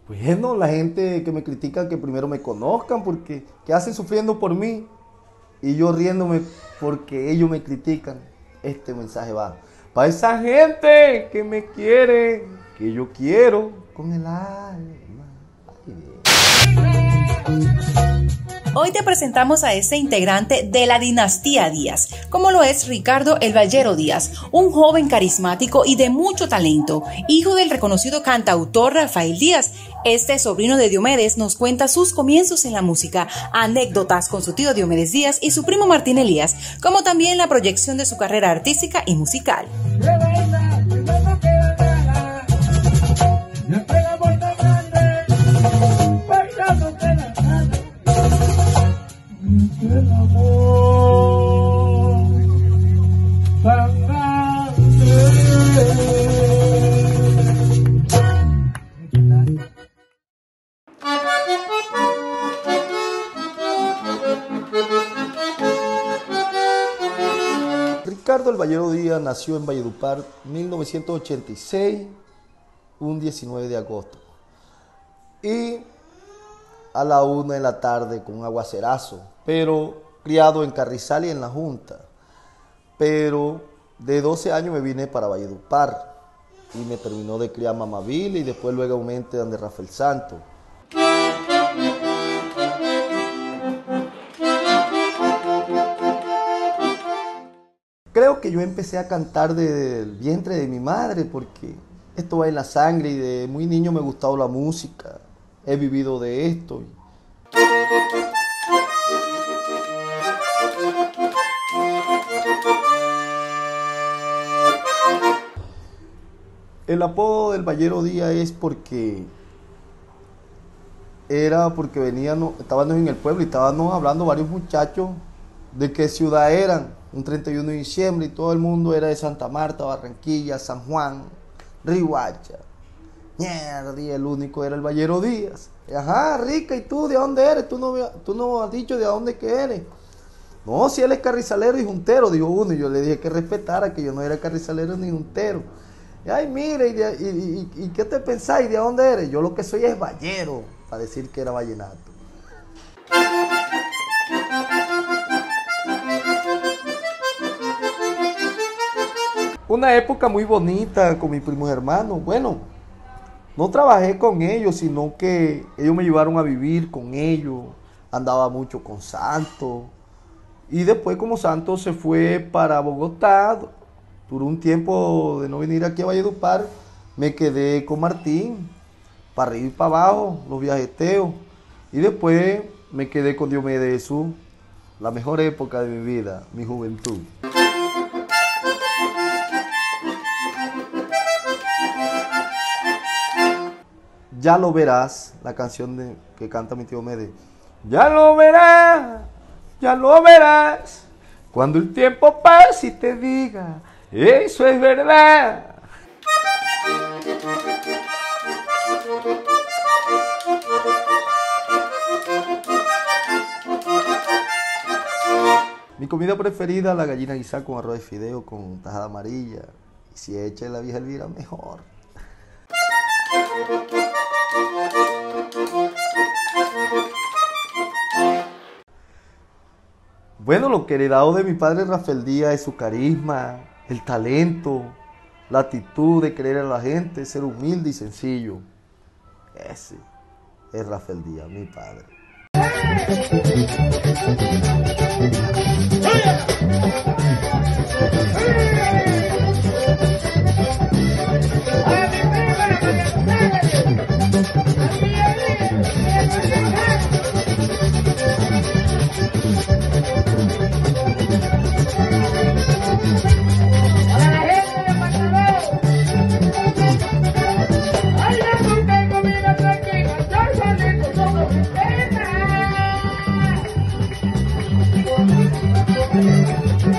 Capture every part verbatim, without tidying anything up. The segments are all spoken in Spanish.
Bueno, la gente que me critica que primero me conozcan porque que hacen sufriendo por mí y yo riéndome porque ellos me critican. Este mensaje va para esa gente que me quiere, que yo quiero con el alma. Hoy te presentamos a este integrante de la dinastía Díaz, como lo es Ricardo El Ballero Díaz, un joven carismático y de mucho talento, hijo del reconocido cantautor Rafael Díaz. Este sobrino de Diomedes nos cuenta sus comienzos en la música, anécdotas con su tío Diomedes Díaz y su primo Martín Elías, como también la proyección de su carrera artística y musical. El amor tan grande. Ricardo El Ballero Díaz nació en Valledupar mil novecientos ochenta y seis, un diecinueve de agosto. Y a la una de la tarde con un aguacerazo, pero criado en Carrizal y en La Junta. Pero de doce años me vine para Valledupar y me terminó de criar Mamaville y después luego aumenté donde Rafael Santos. Creo que yo empecé a cantar desde el vientre de mi madre porque esto va en la sangre y de muy niño me gustaba la música. He vivido de esto. El apodo del Ballero Díaz es porque era porque veníamos, estábamos en el pueblo y estábamos hablando varios muchachos de qué ciudad eran, un treinta y uno de diciembre, y todo el mundo era de Santa Marta, Barranquilla, San Juan, Riohacha. Mierda, y el único era el Ballero Díaz. Ajá, Rica, ¿y tú de dónde eres? Tú no, tú no has dicho de dónde que eres. No, si él es carrizalero y juntero, dijo uno. Y yo le dije que respetara, que yo no era carrizalero ni juntero. Y, ay, mire, ¿y, de, y, y, y qué te pensáis? ¿De dónde eres? Yo lo que soy es ballero, para decir que era vallenato. Una época muy bonita con mis primos hermanos. Bueno, no trabajé con ellos, sino que ellos me llevaron a vivir con ellos. Andaba mucho con Santos. Y después, como Santos se fue para Bogotá, duró un tiempo de no venir aquí a Valledupar, me quedé con Martín, para arriba y para abajo, los viajeteos. Y después me quedé con Diomedes, la mejor época de mi vida, mi juventud. Ya lo verás, la canción de, que canta mi tío Diomedes. Ya lo verás, ya lo verás, cuando el tiempo pase y te diga, eso es verdad. Mi comida preferida, la gallina guisada con arroz de fideo, con tajada amarilla. Y si echa la vieja Elvira, mejor. Bueno, lo que he heredado de mi padre Rafael Díaz es su carisma, el talento, la actitud de querer a la gente, ser humilde y sencillo. Ese es Rafael Díaz, mi padre.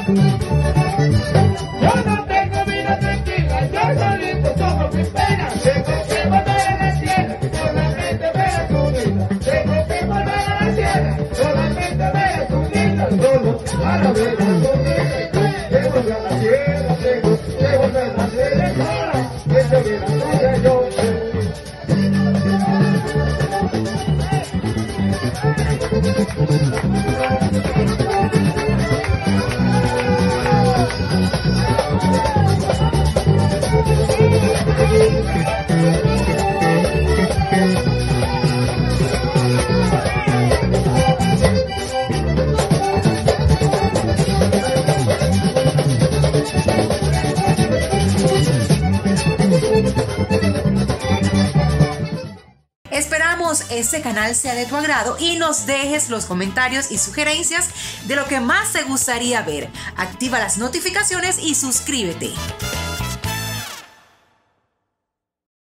Yo no tengo vida tranquila, yo solito solo mis penas. este canal sea de tu agrado y nos dejes los comentarios y sugerencias de lo que más te gustaría ver. Activa las notificaciones y suscríbete.